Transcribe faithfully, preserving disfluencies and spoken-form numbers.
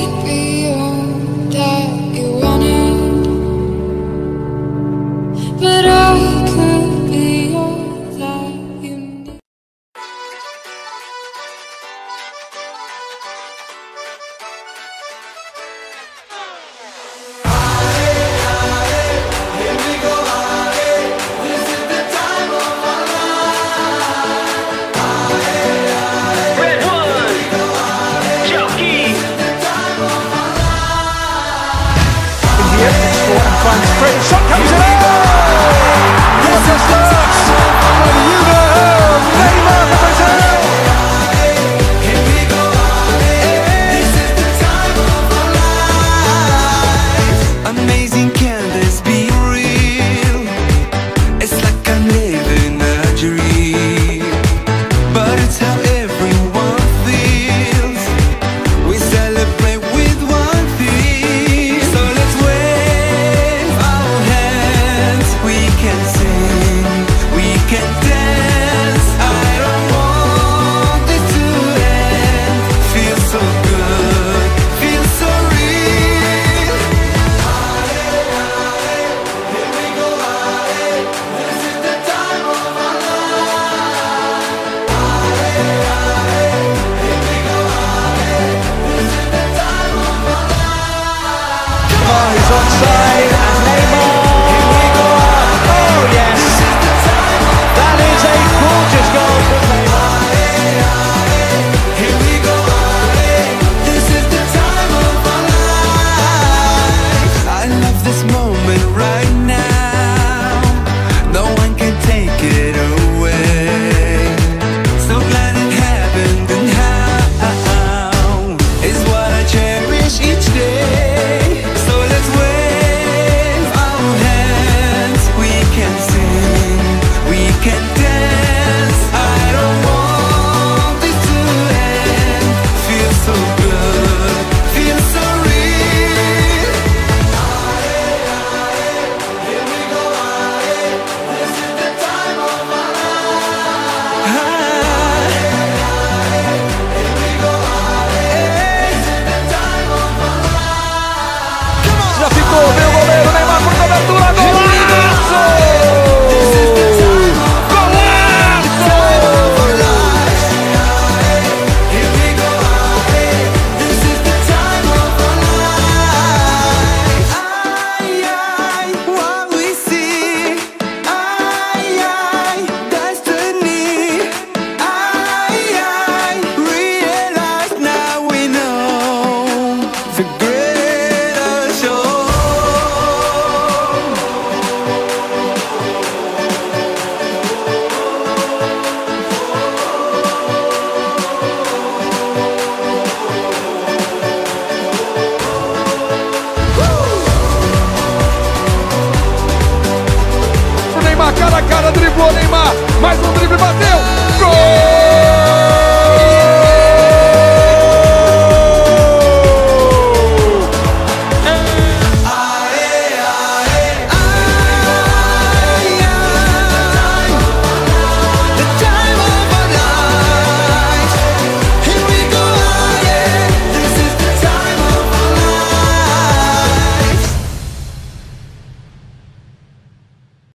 might be all that you wanted, but I could be all that you need. Here we go, this is the time of our life. Red one, Jockey. In the end, score and finds straight shot comes in. What a start! And you know, Neymar for Brazil. Here we go, this is the time of our life. Amazing, can this be real? It's like I'm living a dream, but it's how everyone feels. We celebrate with one thing, so let's wave our hands. We can sing, we can dance. I don't want this to end. Feels so good, feels so real. Here we go, this is the time of our life. Here we go, this is the time of our life. Oh, he's onside and Neymar. Oh yes, that is a gorgeous goal from Neymar. Here we go, this is the time of our life. I love this moment right now. No one can take it away. So glad it happened, and how is what I cherish each day. So let's wave our hands. We can sing, we can dance. I don't want this to end. Feels so good, feels so real. Here we go, this is the time of our life. Here we go, this is the time of our life. Come on. Já ficou, vem o goleiro Neymar por cobertura, golaço! This is the time of our life. Here we go, this is the time of our life. Ai, ai, what we see. Ai, ai, destiny. Ai, ai, realize now we know the greater show. O Neymar cara a cara, driblou Neymar, mais um drible, bateu!